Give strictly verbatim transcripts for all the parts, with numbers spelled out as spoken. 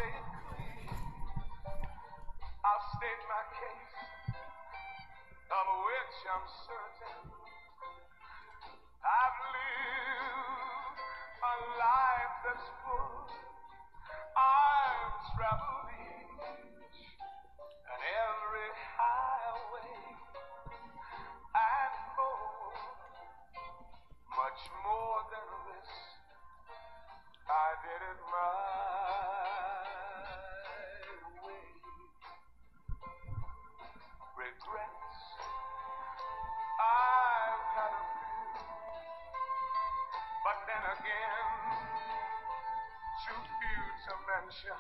say it clean. I'll state my case, of which I'm certain. I've lived a life that's full. I've traveled each and every highway and more, much more than this. I did it my way. Regrets, I've had a few, but then again, too few to mention.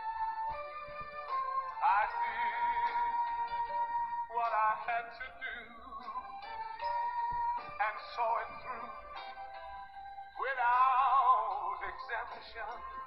I did what I had to do and saw it through without exemption.